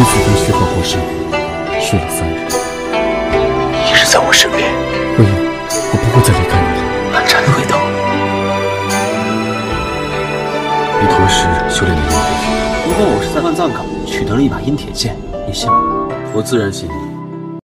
你祖宗虚化过身，睡了3日。 一直在我身边。 文言，我不会再离开你了。 暗战的味道。 你何时修炼了阴铁？ 如果我是在乱葬岗取得了一把阴铁剑，你信吗？ 我自然信。